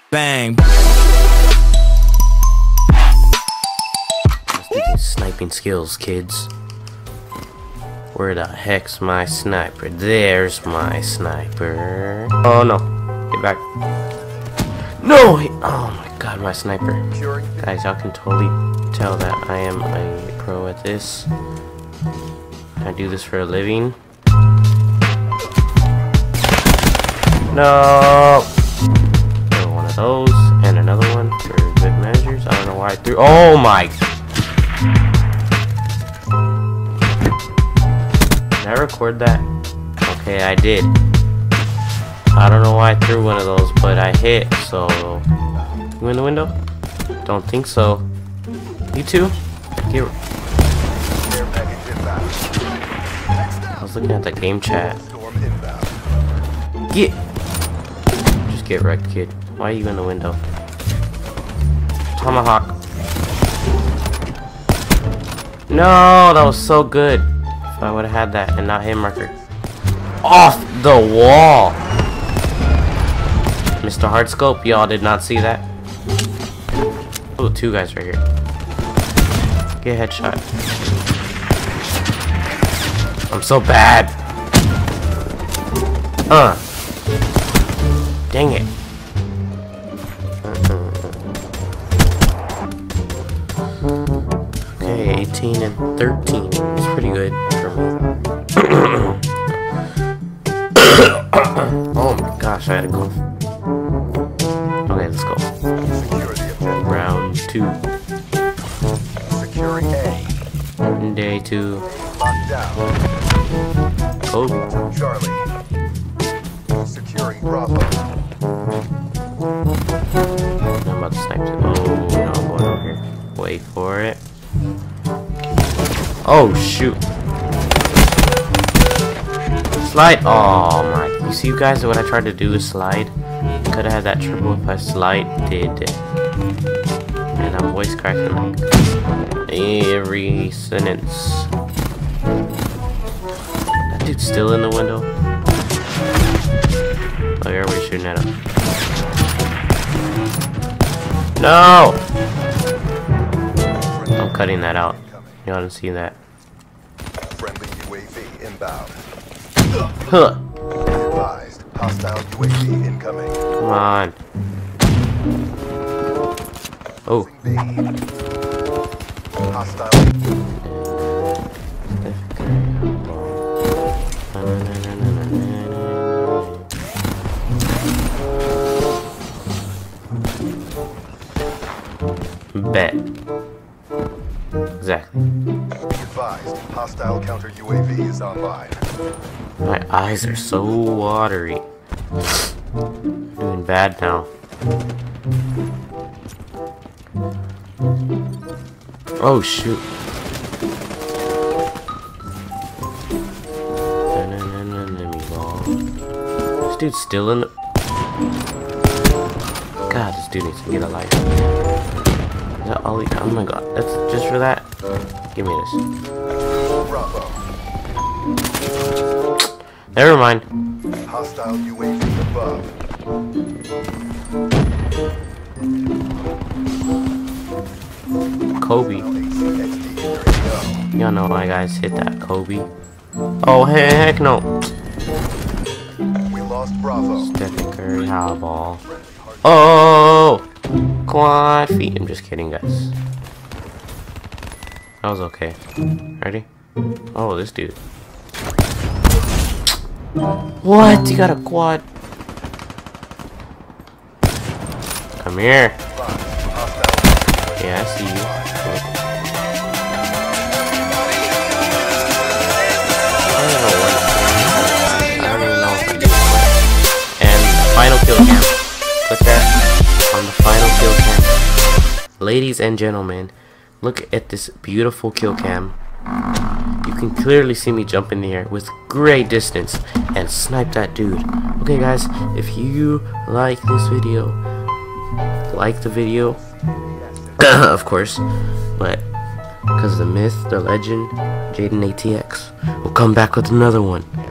Bang. Let's do these sniping skills, kids. Where the heck's my sniper? There's my sniper. Oh no. Get back. No! Oh my god, my sniper. Guys, y'all can totally tell that I am a pro at this. I do this for a living. No! Throw one of those, and another one for good measures. I don't know why I threw. Oh my! Did I record that? Okay, I did. I don't know why I threw one of those, but I hit, so... You in the window? Don't think so. You too? Get... I was looking at the game chat. Get... Just get wrecked, kid. Why are you in the window? Tomahawk. No, that was so good. If I would have had that and not hit marker. Off the wall! Mr. Hardscope, y'all did not see that. Oh, two guys right here. Get a headshot. I'm so bad. Dang it. Okay, 18 and 13. It's pretty good for me. Oh my gosh, I had to go. Okay, let's go. Round 2. Securing A. Day 2. Locked down. Kobe. Charlie. Securing Bravo. I'm about to snipe too. Oh, no, I'm going over here. Wait for it. Oh, shoot. Slide. Oh, my. You see, you guys, what I tried to do is slide. Could have had that triple if I slide. Did it. And I'm voice cracking like every sentence. That dude's still in the window. Oh, everybody's shooting at him. No! I'm cutting that out. Y'all didn't see that. Friendly UAV inbound. Huh. Advised. Hostile UAV incoming. Come on. Oh. Hostile. Bet. Exactly. Advised. Hostile counter UAV is online. My eyes are so watery. Doing bad now. Oh shoot. This dude's still in the... God, this dude needs to get a life. Is that all he... Oh my god, that's just for that? Give me this. Bravo. Never mind. Hostile UAV above. Kobe. XD, there you Y'all know my guys hit that Kobe. Oh heck no. go. We lost Bravo. Stephen Curry high ball. Oh, quad feet. I'm just kidding, guys. That was okay. Ready? Oh, this dude. What? You got a quad? Come here. Yeah, I see you. I don't even know if I do. And final kill cam. Put that on the final kill cam. Ladies and gentlemen, look at this beautiful kill cam. You can clearly see me jump in the air with great distance and snipe that dude. Okay guys, if you like this video, like the video, of course, but because the myth, the legend, Jaden ATX will come back with another one.